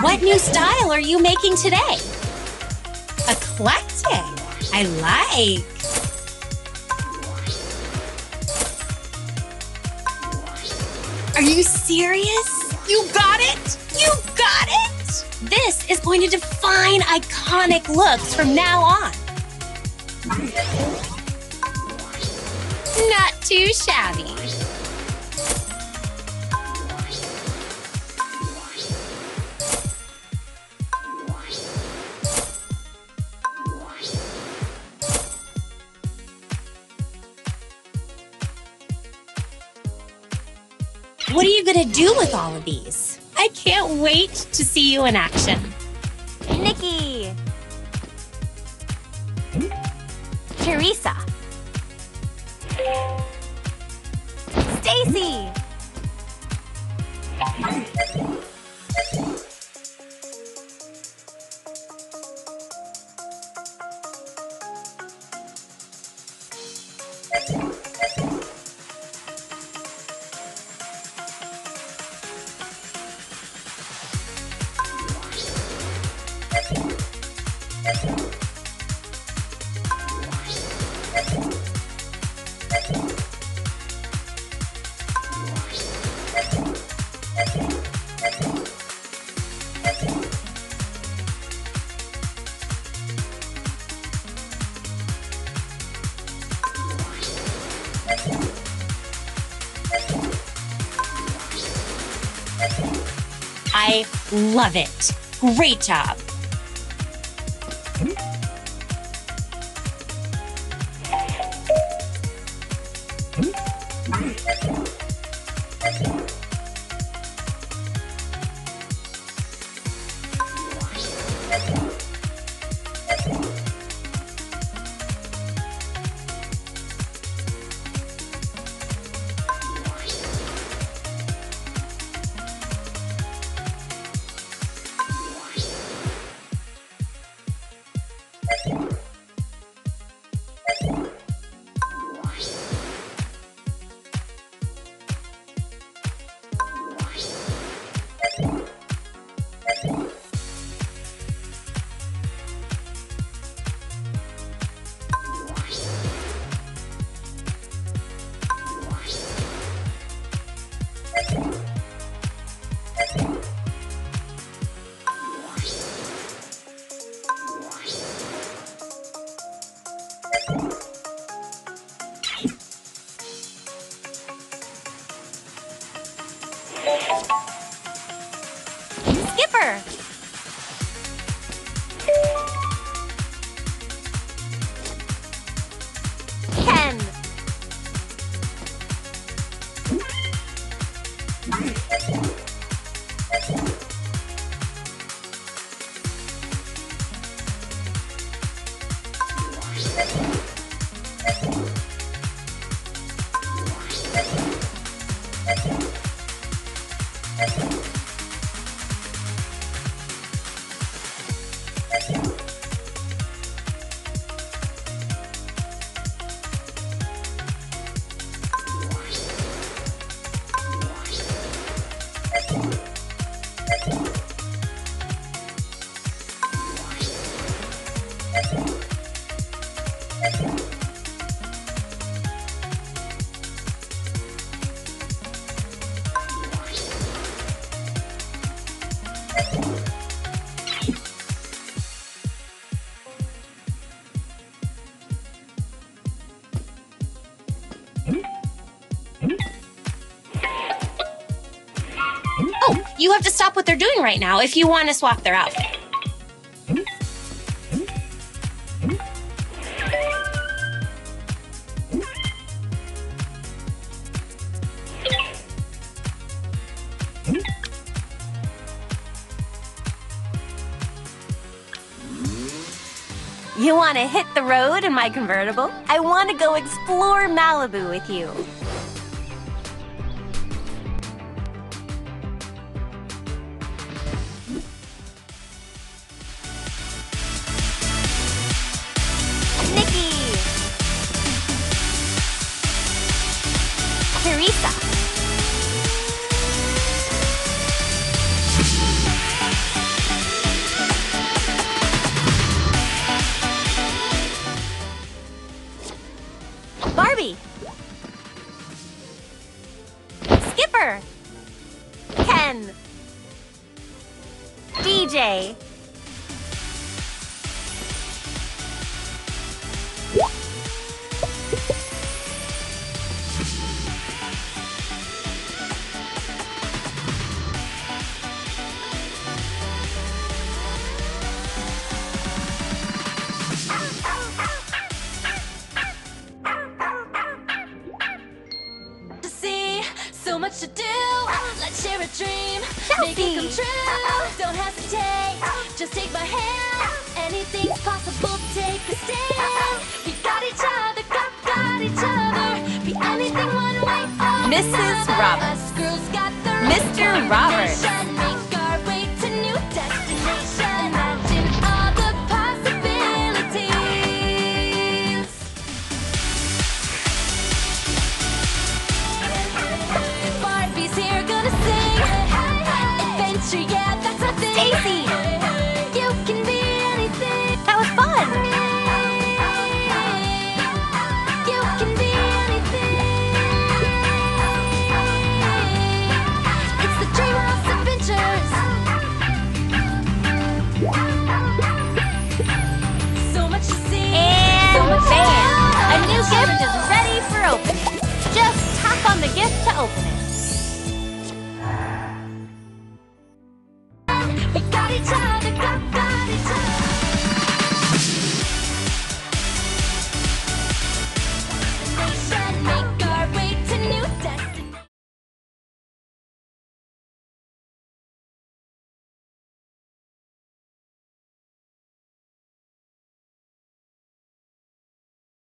What new style are you making today? Eclectic. I like. Are you serious? You got it? You got it? This is going to define iconic looks from now on. Not too shabby. What are you gonna do with all of these? I can't wait to see you in action. Nikki. Teresa. Stacy. I love it. Great job. Skipper. Ken. Oh, you have to stop what they're doing right now if you want to swap their outfit. You want to hit the road in my convertible? I want to go explore Malibu with you. Nikki. Teresa. to do. Let's share a dream, make it come true. Don't hesitate, just take my hand. Anything's possible, take a stand. We got each other, got each other. Be anything one way or Mrs. another. Roberts. Us girls got the Mr. Roberts. Roberts.